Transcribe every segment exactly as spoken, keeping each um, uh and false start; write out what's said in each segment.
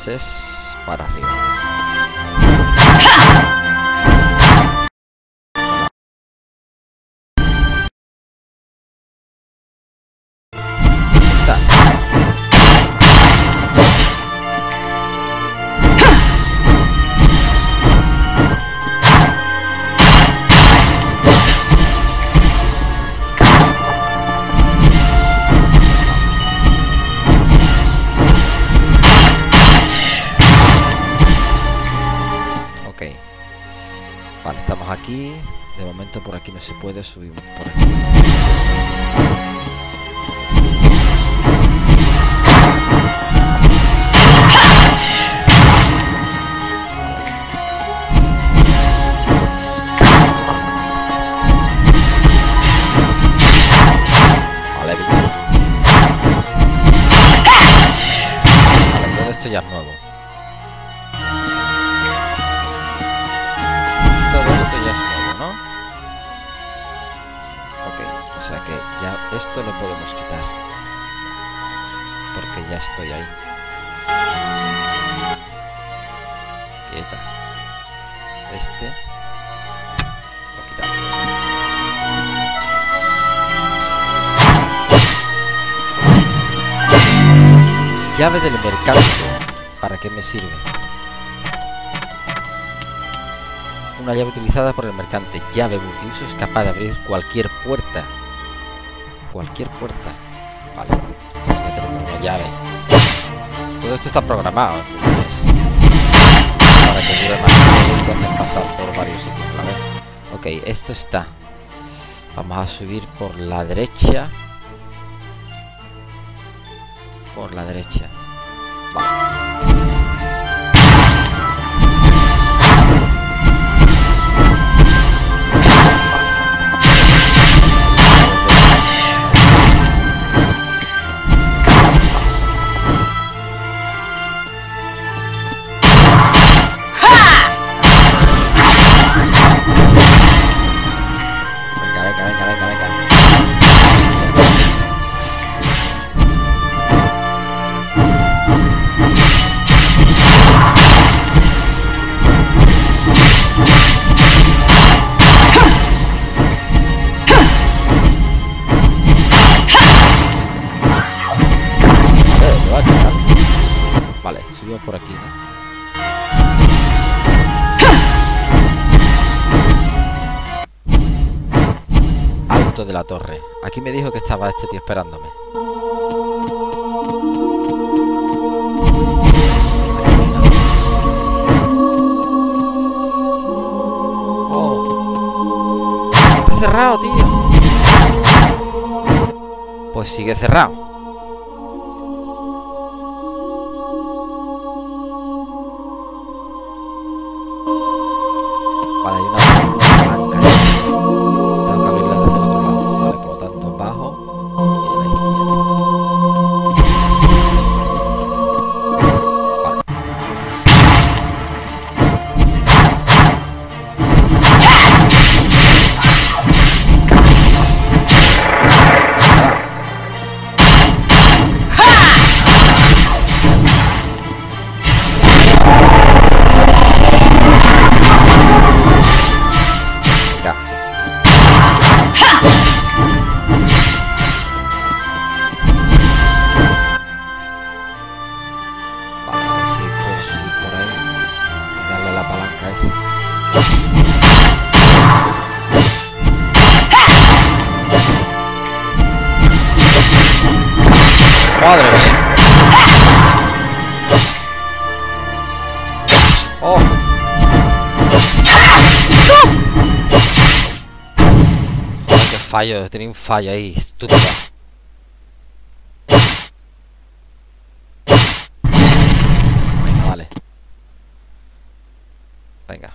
es para arriba. Vale, estamos aquí. De momento por aquí no se puede, subimos por aquí. Vale, bicho. Vale, todo esto ya es nuevo. O sea que ya esto lo podemos quitar porque ya estoy ahí. Quieta. Este lo quitamos. Llave del mercante. ¿Para qué me sirve? Una llave utilizada por el mercante. Llave multiuso es capaz de abrir cualquier puerta. Cualquier puerta. Vale. Ya tenemos una llave. Todo esto está programado. Entonces, para que dure más tiempo y te hacen pasar por varios sitios. ¿Vale? Ok, esto está. Vamos a subir por la derecha. Por la derecha. Vale. Vale, subió por aquí, ¿no? Alto de la torre. Aquí me dijo que estaba este tío esperándome. Oh. Está cerrado, tío. Pues sigue cerrado. Vale, hay una palanca. Tengo que abrirla desde el otro lado. Vale, por lo tanto, bajo y a la izquierda. Vale. Madre mía. Oh. Qué fallo, tenía un fallo ahí, estúpido. Venga, vale. Venga.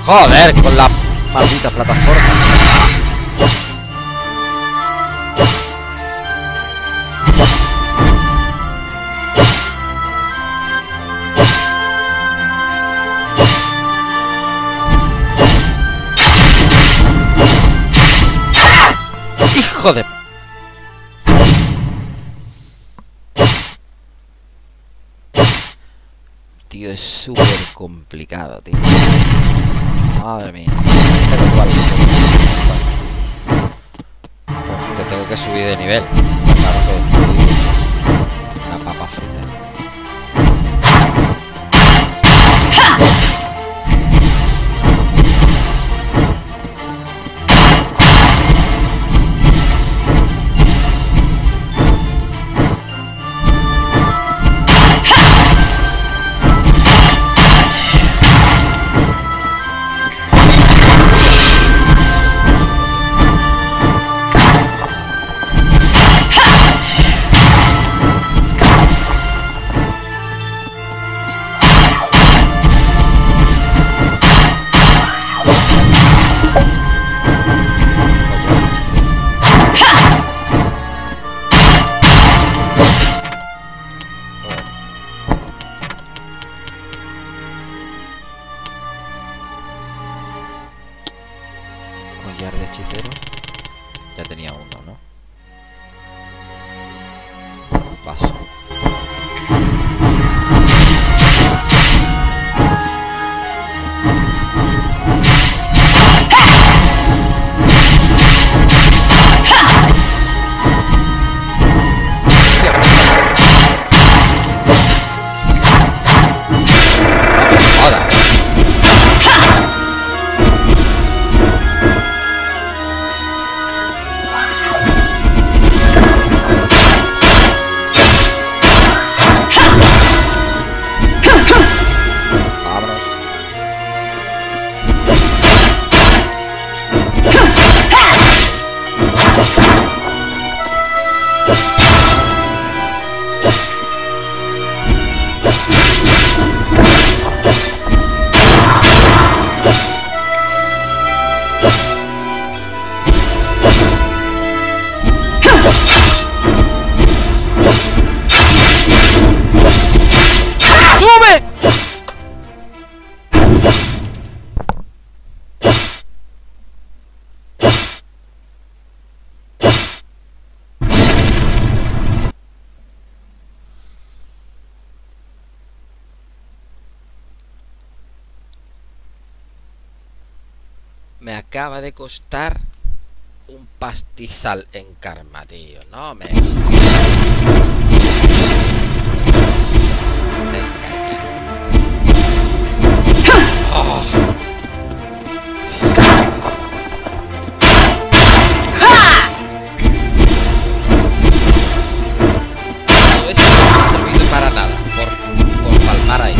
Joder, con la maldita plataforma. Hijo de... Tío, es súper complicado, tío. Madre mía. Que tengo que subir de nivel. Claro que una papa frita. Collar de hechicero. Ya tenía uno, ¿no? Paso. Me acaba de costar un pastizal en karma, tío. No me... Oh. Todo esto no ha servido para nada por, por palmar ahí.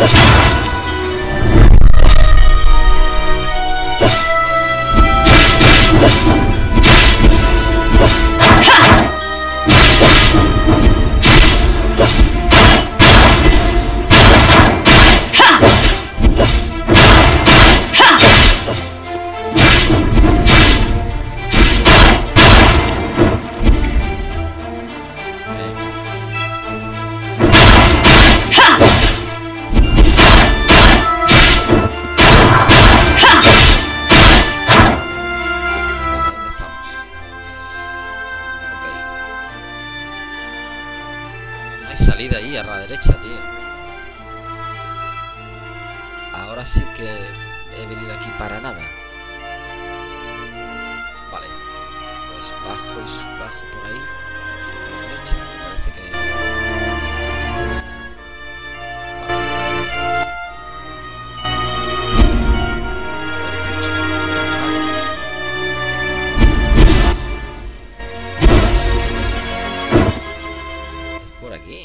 Salida ahí a la derecha, tío. Ahora sí que he venido aquí para nada. Vale, pues bajo y bajo por ahí, por la derecha. Me parece que por aquí.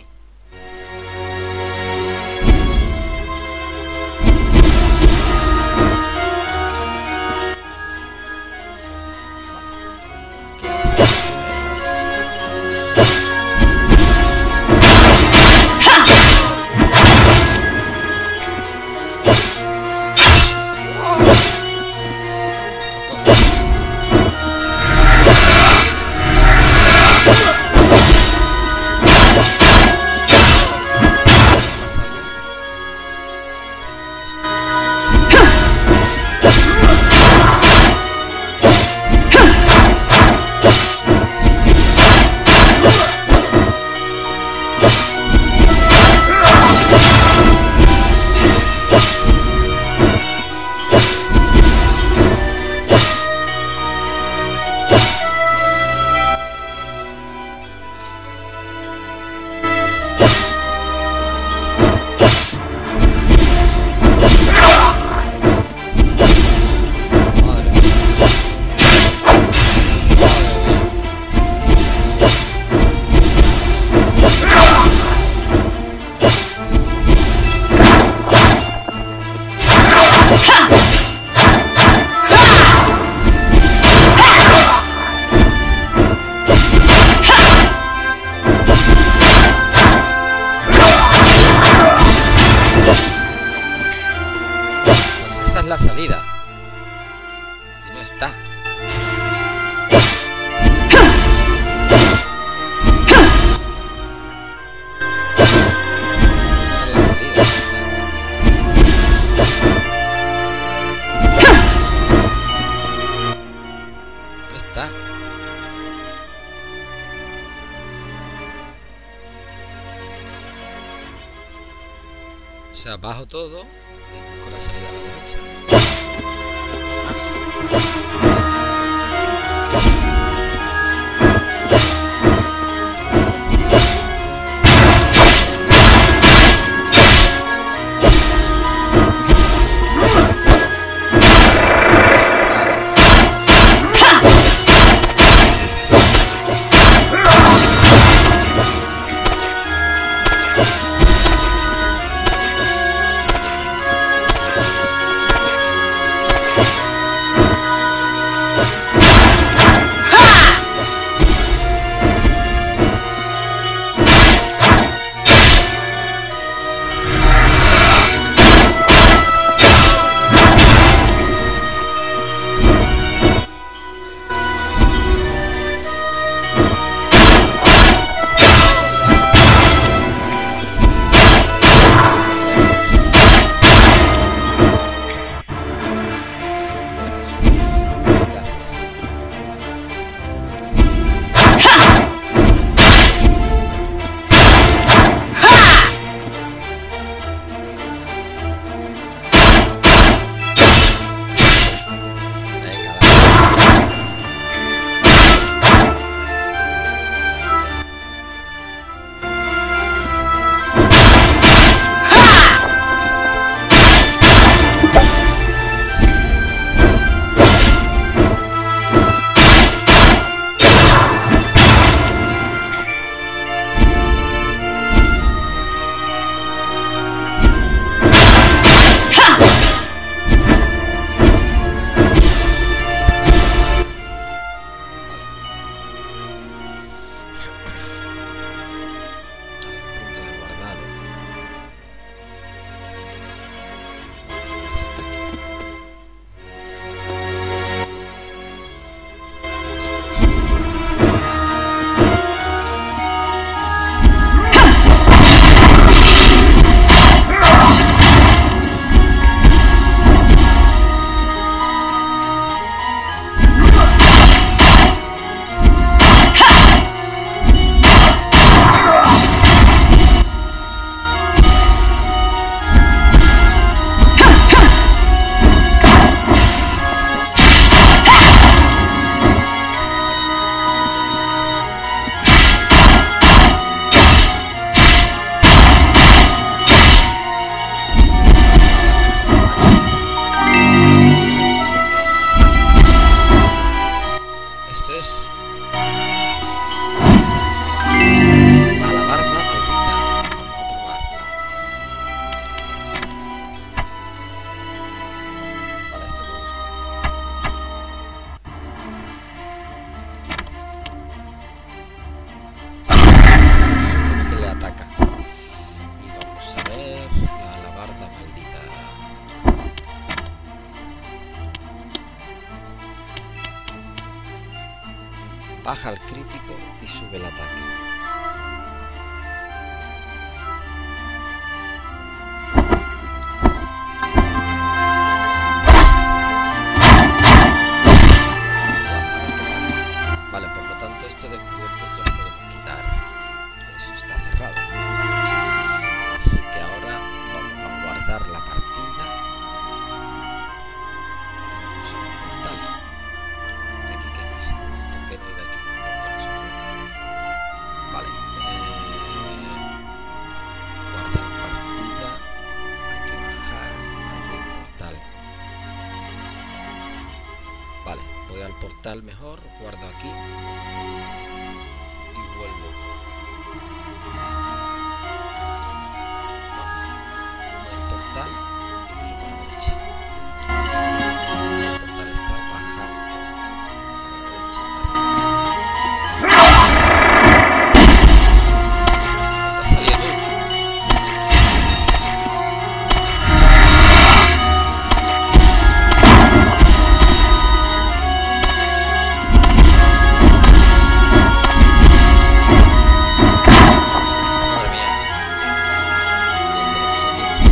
La salida y no está. Esa es la salida. No está. O sea, bajo todo y con la salida a la derecha. Baja el crítico y sube el ataque. Vale, por lo tanto esto descubierto, esto lo podemos quitar. Eso está cerrado. Así que ahora vamos a guardar la partida. Vamos a un portal. ¿De aquí qué pasa? ¿Por qué no hay de aquí? ¿Por qué no se puede? Vale. Eh, guardar partida. Hay que bajar. Aquí hay un portal. Vale, voy al portal mejor. Guardo aquí. Y vuelvo. Voy al portal y tiro para la derecha. El portal está bajando a la derecha. ¿Dónde has salido tú? Madre mía. ¿Quién tenemos aquí?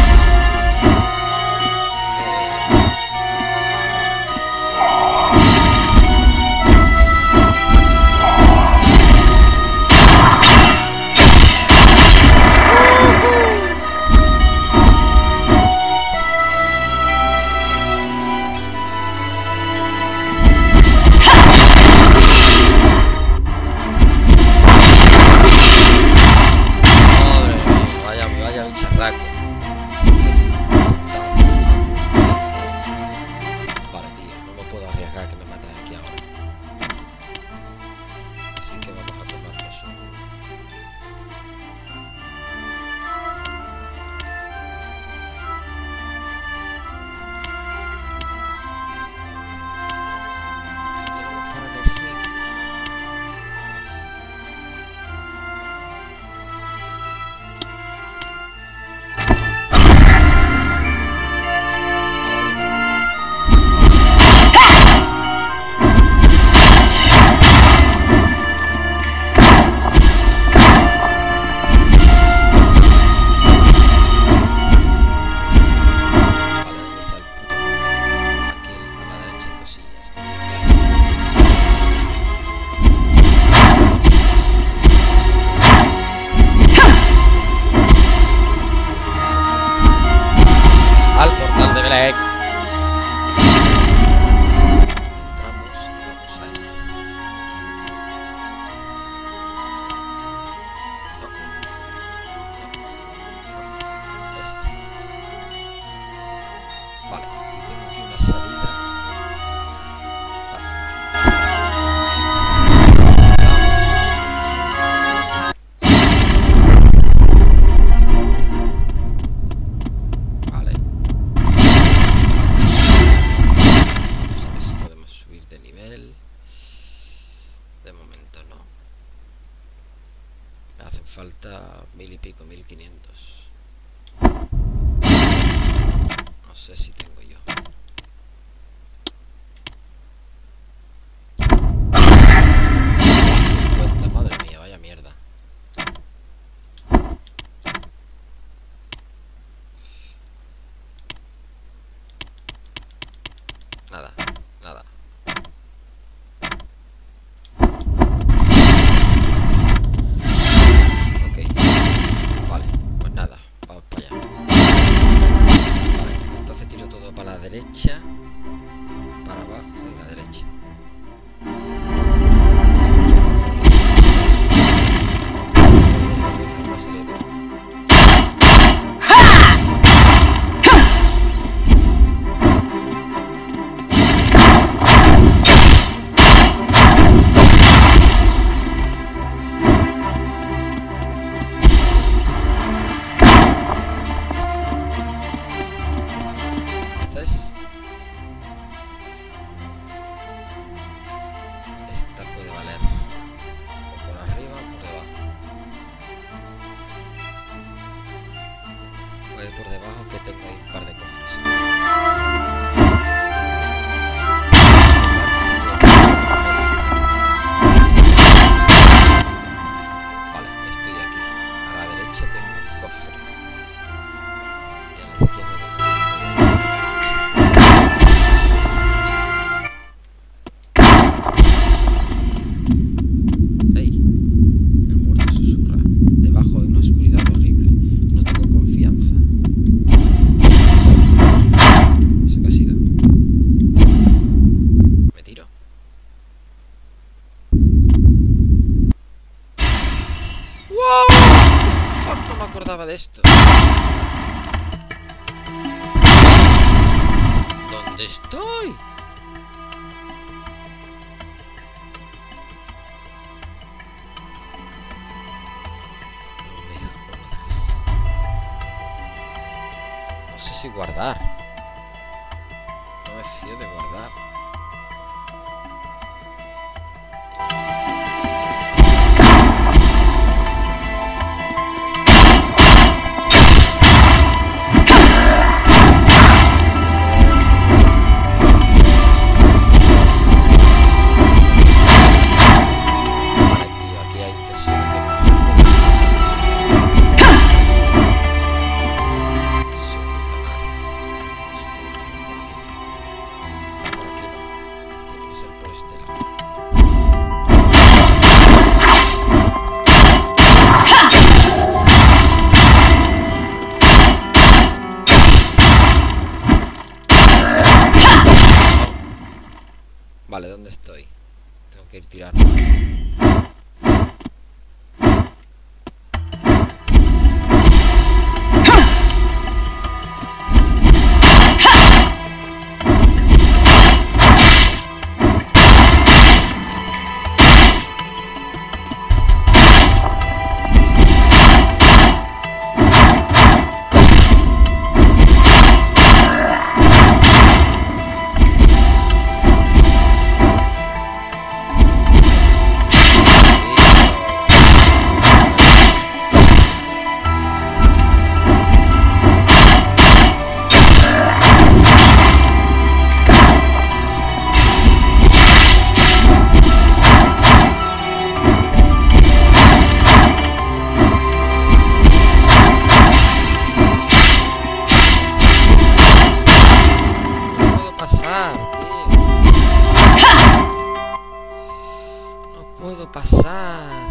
Madre mía, vaya, vaya bicharraco. Vale, tío, no me puedo arriesgar que me maten aquí ahora. Así que vamos a tomarnos un... Tenemos para energía aquí. Vale, ¿dónde está el puto portal? Aquí a la derecha hay cosillas. Al portal de Belek. Entramos y vamos a esto. No. No. Este. Vale, y tengo aquí una salida. Vale. Vamos a ver si podemos subir de nivel. De momento no. Me hacen falta mil y pico, mil quinientos. No sé si tengo yo. cincuenta, madre mía, vaya mierda. Nada, nada. Ok. Vale, pues nada, vamos para allá. Vale, entonces tiro todo para la derecha, para abajo y la derecha. ¿Dónde has salido tú? ¿Estáis? Esta puede valer. O por arriba o por debajo. Voy a ir por debajo que tengo ahí un par de cofres. estoy? No me jodas. No sé si guardar. No me fío de guardar. Vale, ¿dónde estoy? Tengo que ir tirando. Pasar.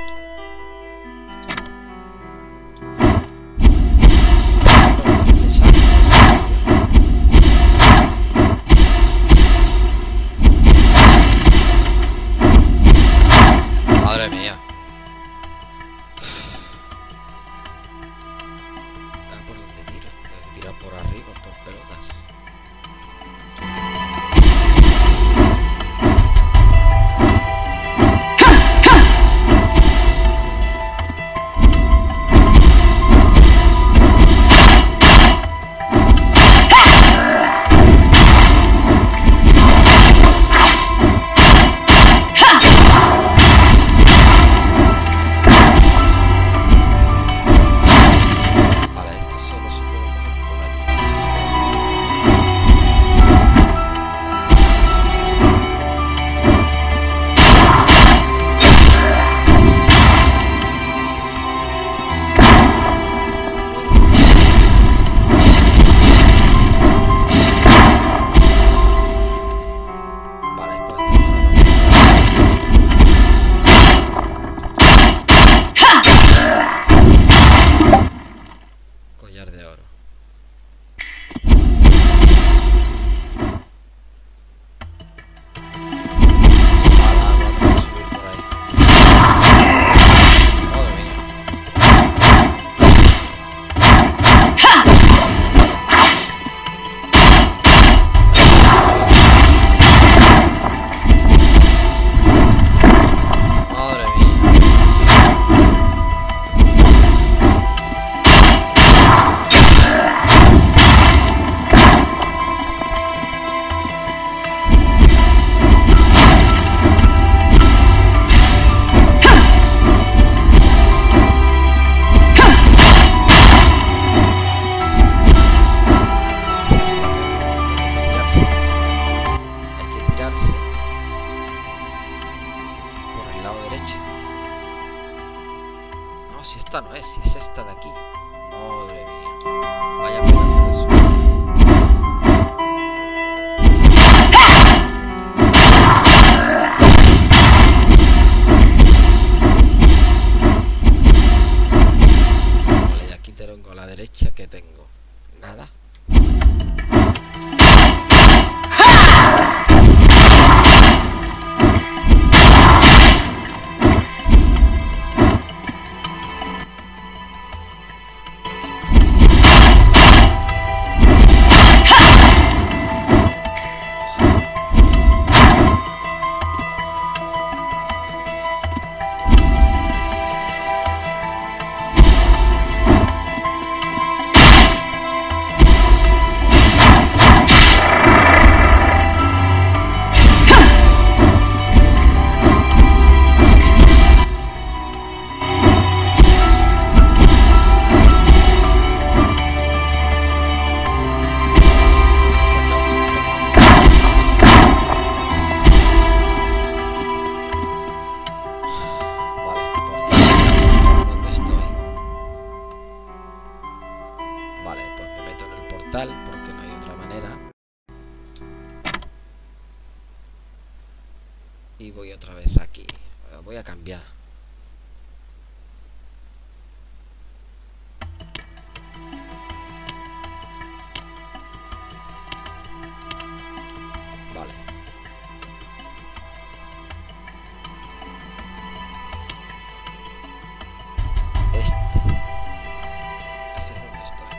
Madre mía. Ah, ¿por dónde tiro? Tengo que tirar por arriba, por pelotas. De oro. Si esta no es, si es esta de aquí. Madre mía. Vaya pedazo de suelo. Vale, y aquí tengo a la derecha, que tengo nada. Vale, pues me meto en el portal porque no hay otra manera. Y voy otra vez aquí. Voy a cambiar. Vale. Este. Este es donde estoy.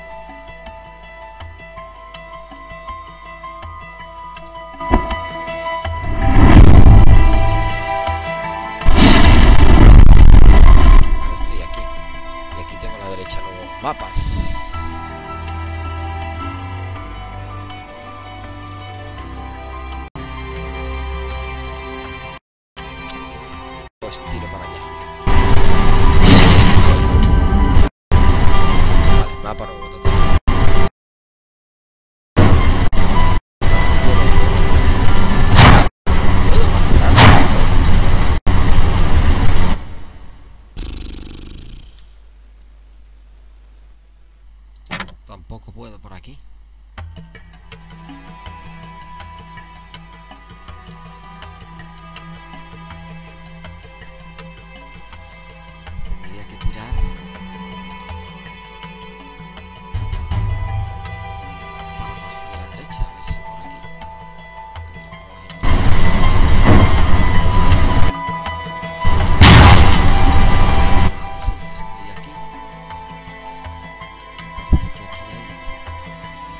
Ahora estoy aquí. Y aquí tengo a la derecha nuevos mapas. Pues tiro para allá. Vale, mapa nuevo total. ¿Puedo pasar? Tampoco puedo por aquí. Tendría que tirar para abajo y a la derecha, a ver si por aquí. Que tira para abajo y a la derecha. Vale, sí, estoy aquí. Me parece que aquí hay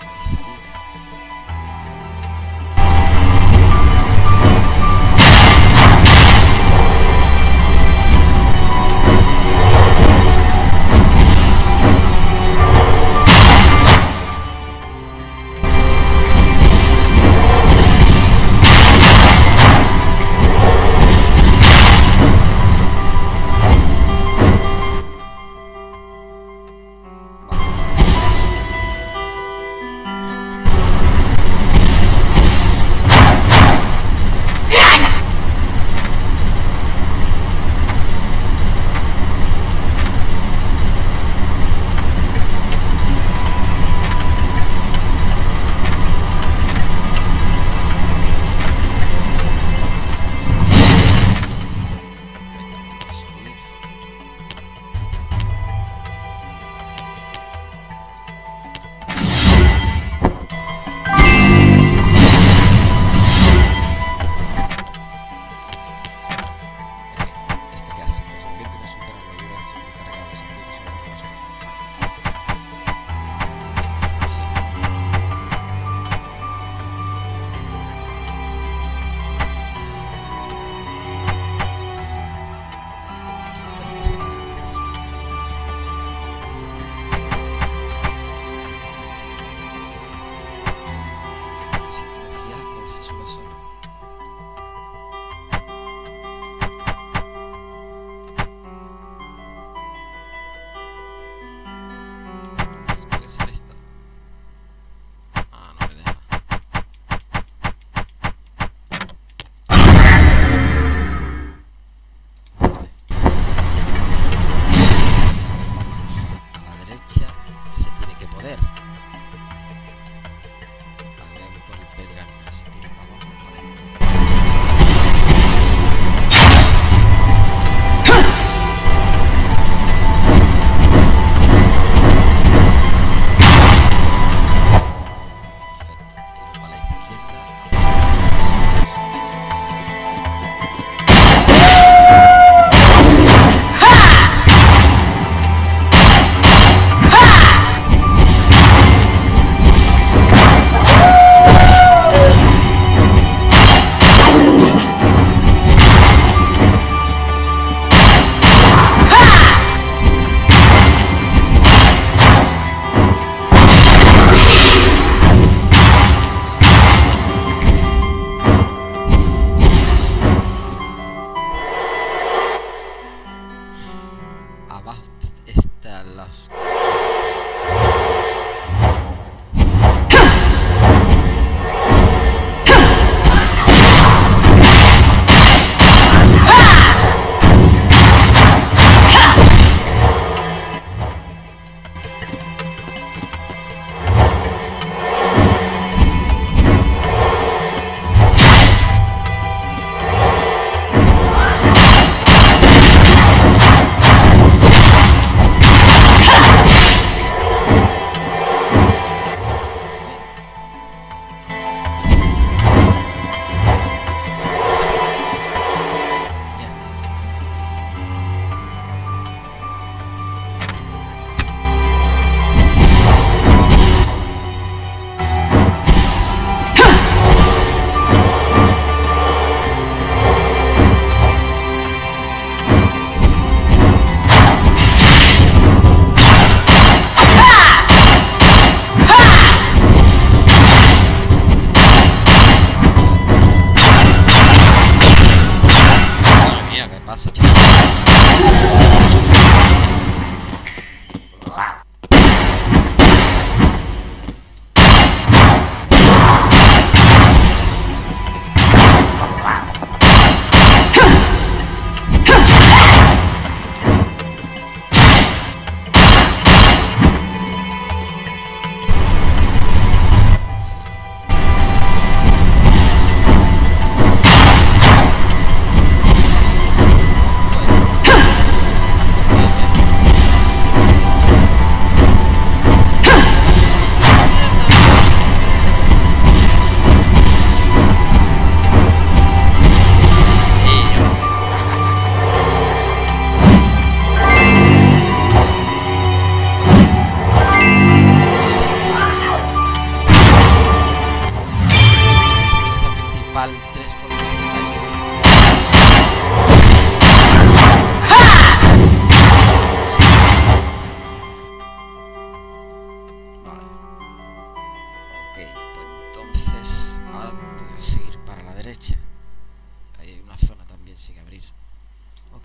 derecha. Hay una zona también sin abrir. Ok.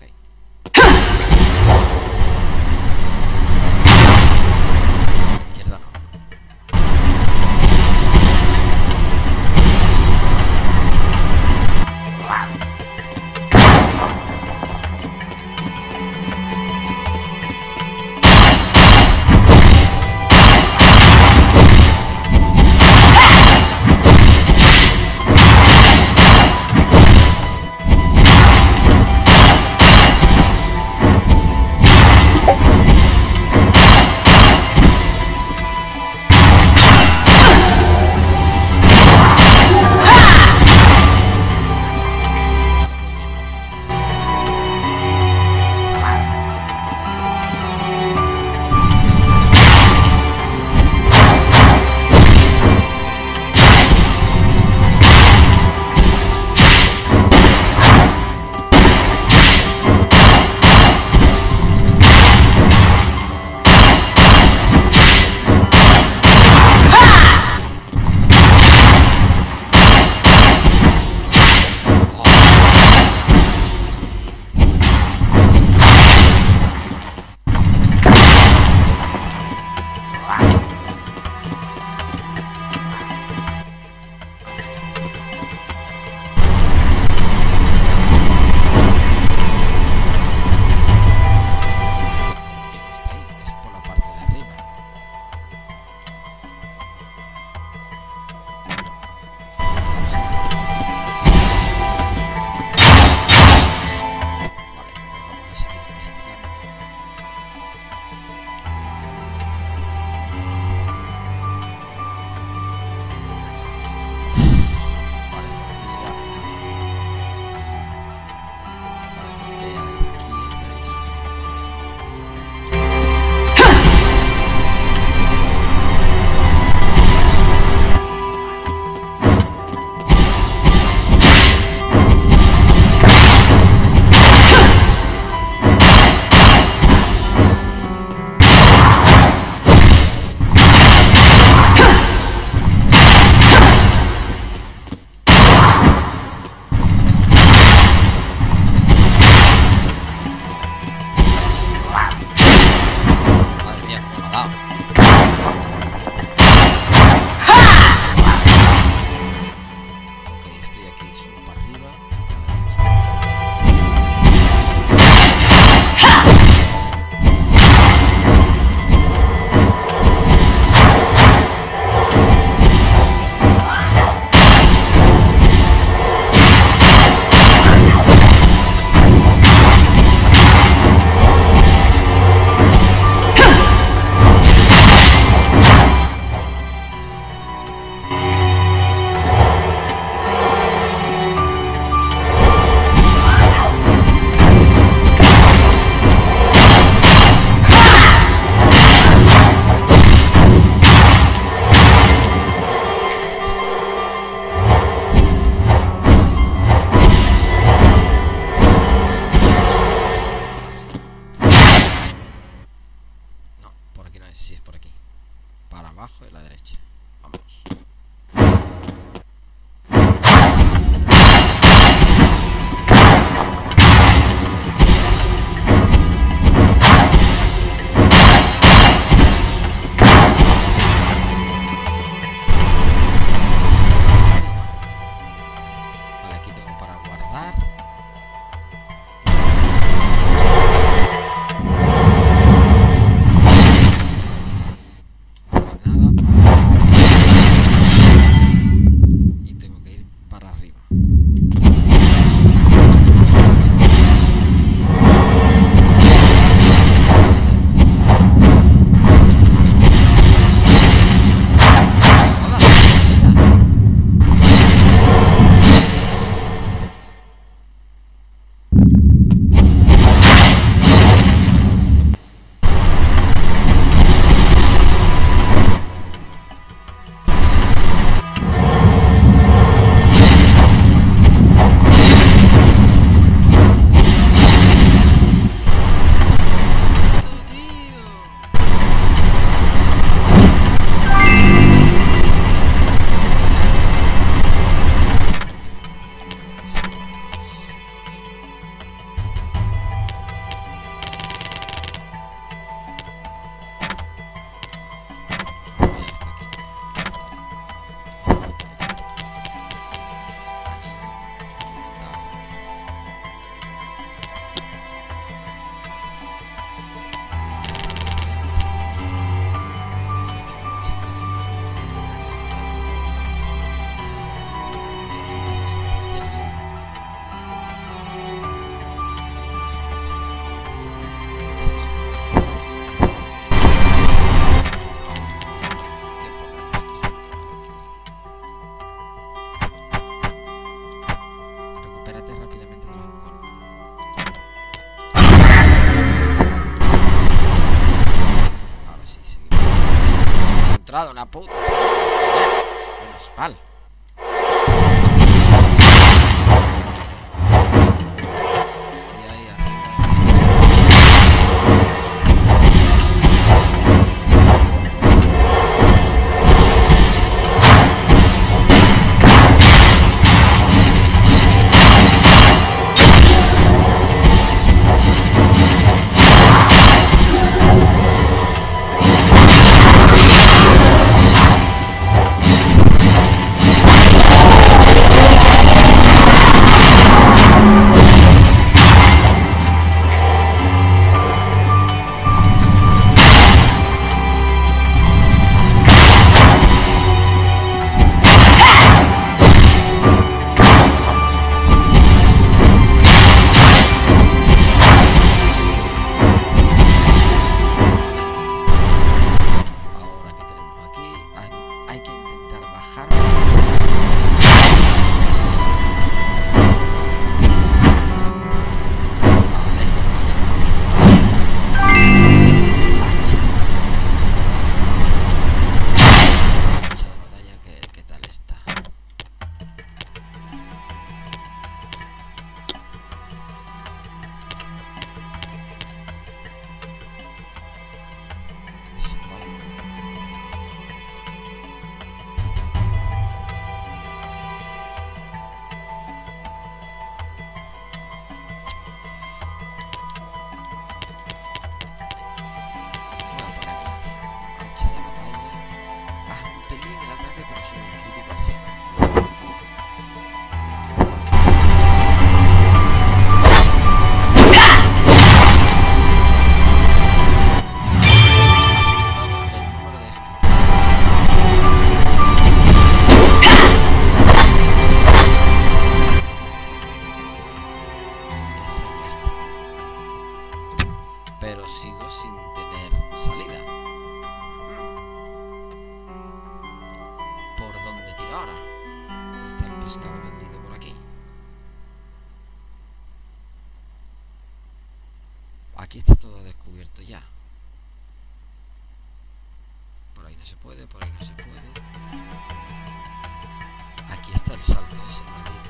A la izquierda no. encontrado una puta salida. Joder, menos mal. Y ahí arriba. Pero sigo sin tener salida. ¿Por dónde tiro ahora? Está el pescado vendido por aquí. Aquí está todo descubierto ya. Por ahí no se puede, por ahí no se puede. Aquí está el salto ese maldito.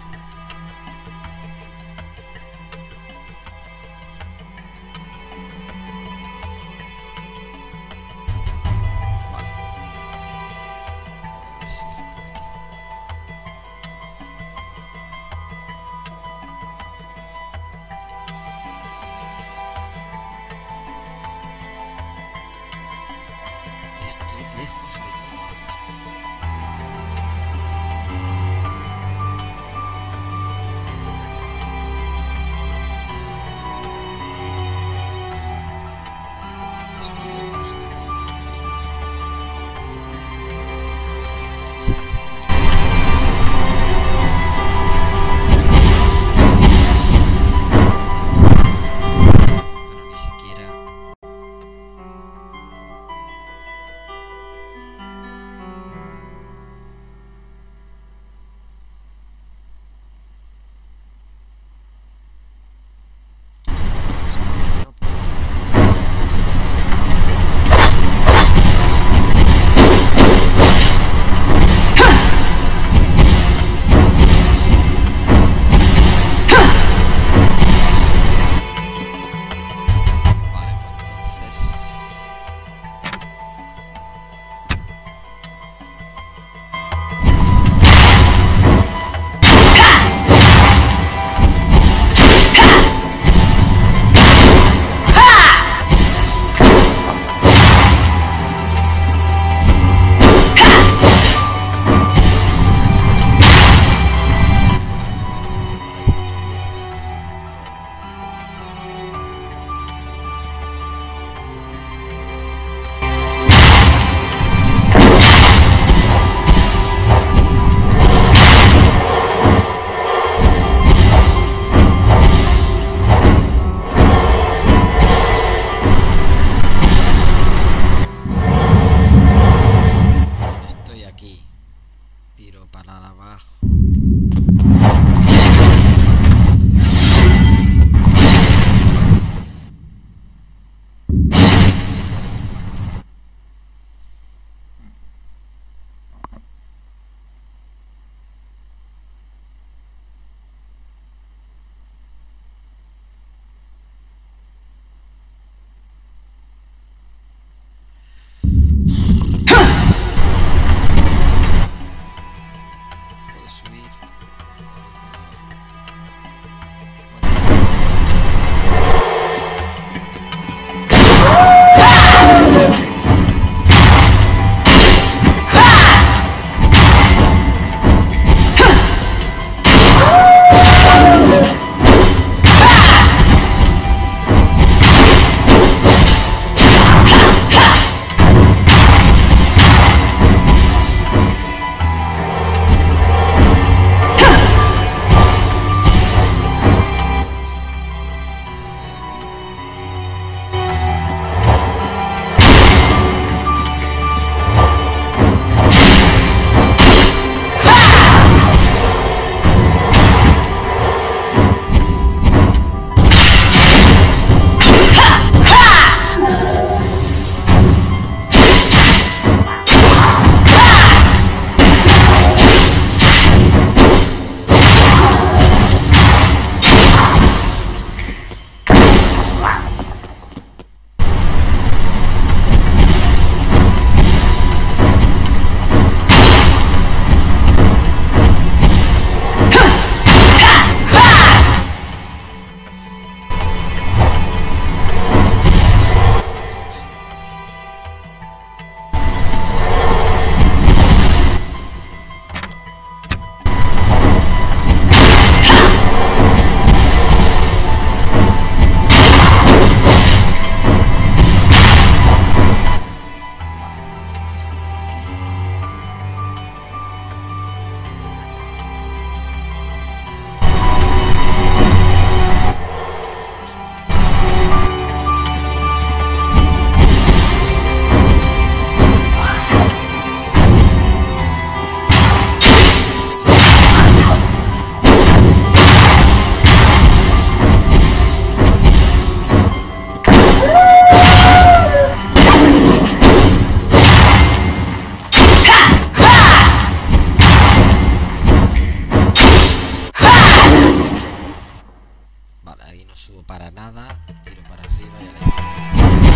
para nada, tiro para arriba y a la izquierda.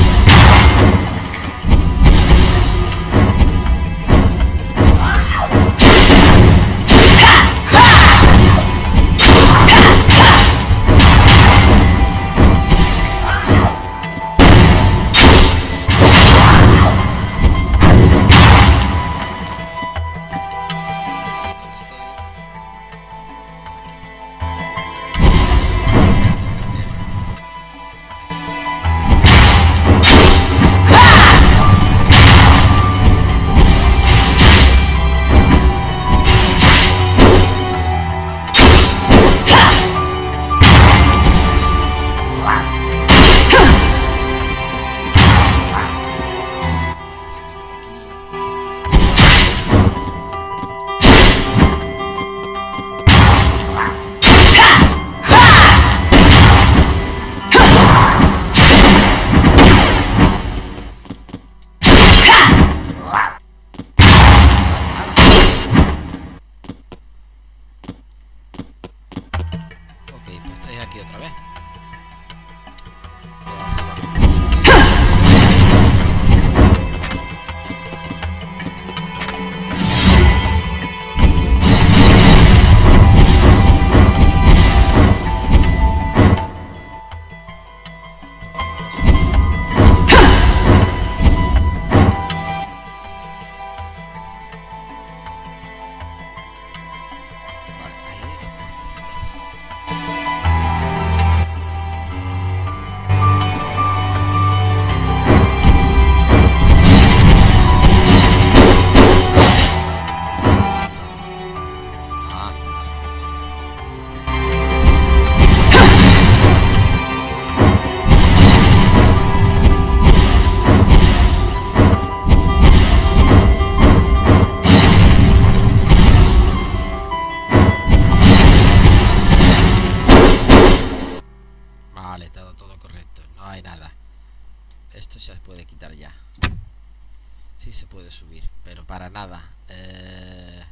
Sí se puede subir, pero para nada. Eh...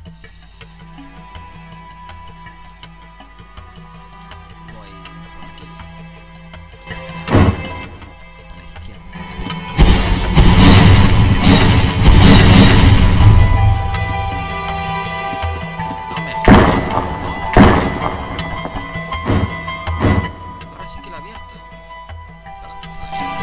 Voy por aquí. Por la izquierda. No me jodas. Ahora sí que lo he abierto. Espérate, todavía.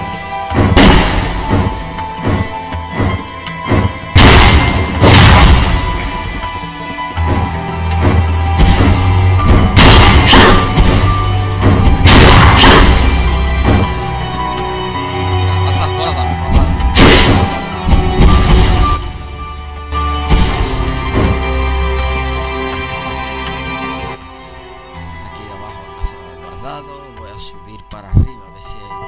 Voy a subir para arriba a ver si hay...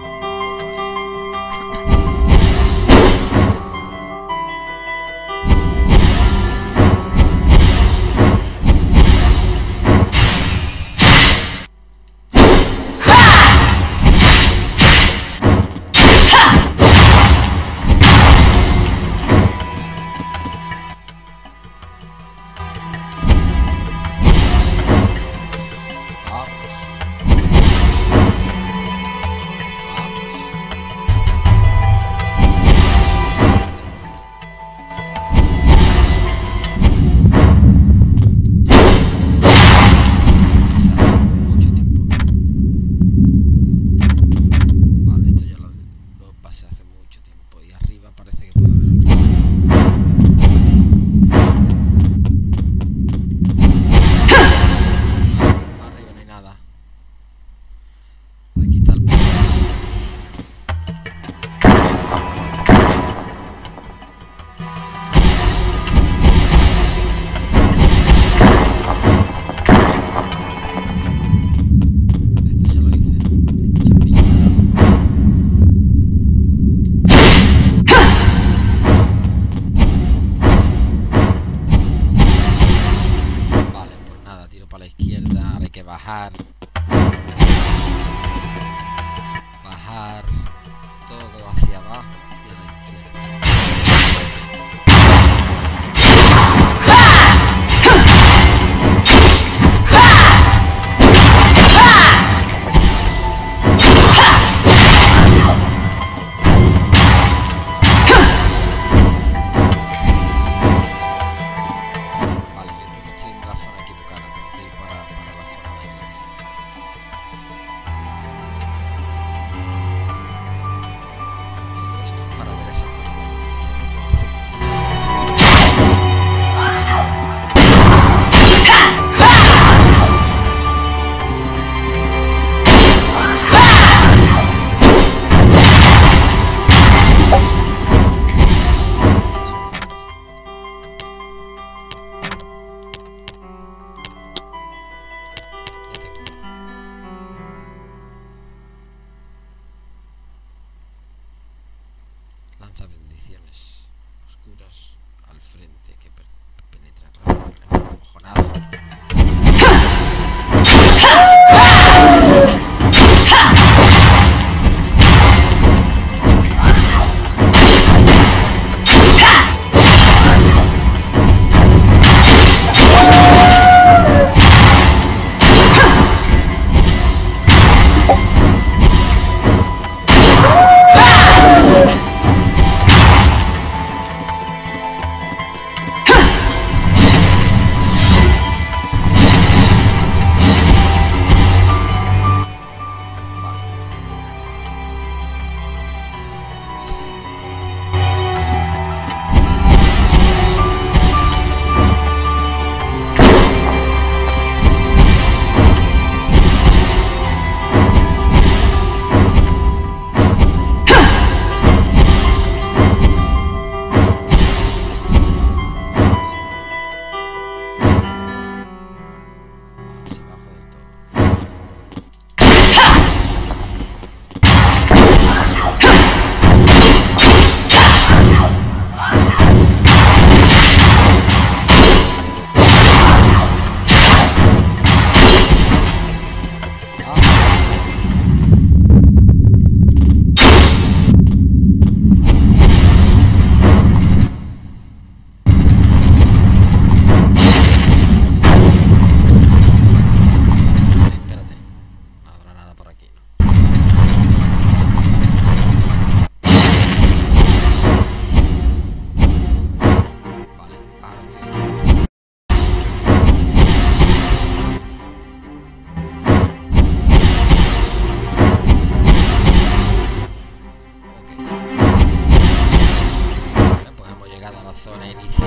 Bajar, bajar todo hacia abajo y a la izquierda.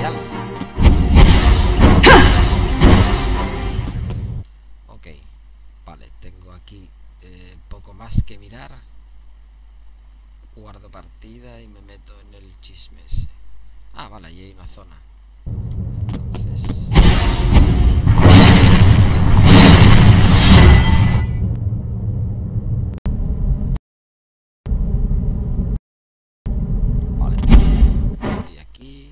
especial. Ok, vale, tengo aquí eh, poco más que mirar. Guardo partida y me meto en el chisme ese. Ah, vale, ahí hay una zona. Entonces... Vale. Estoy aquí.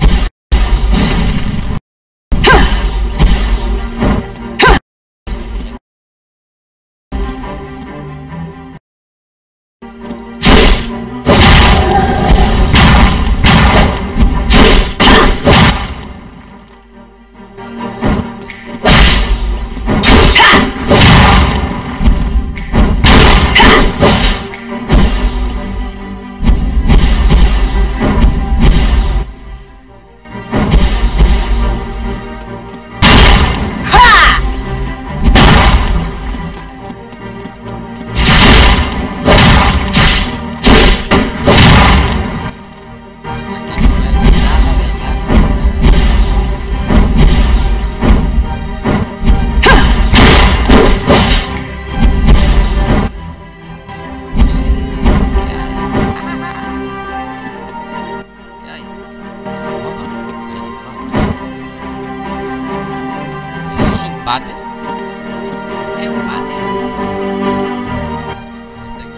Bate. Es un bate. Bueno, tengo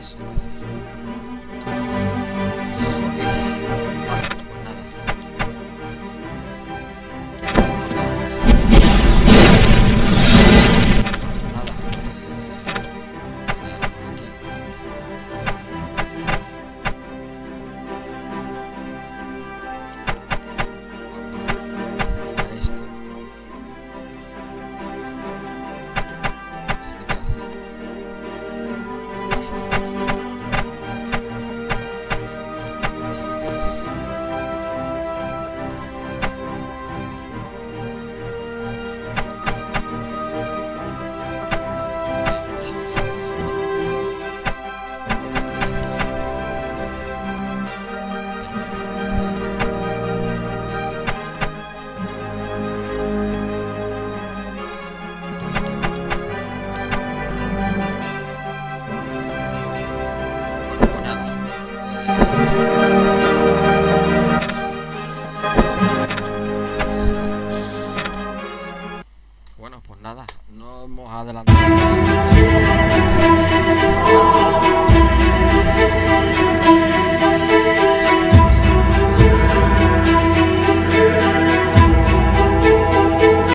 eso hay que hacer. Ok, vale, pues nada. Nada, eh, quedarnos aquí. Vamos a rellenar esto. ¿Esto qué hace? ¿Esto qué es? Bueno, pues nada, no hemos adelantado.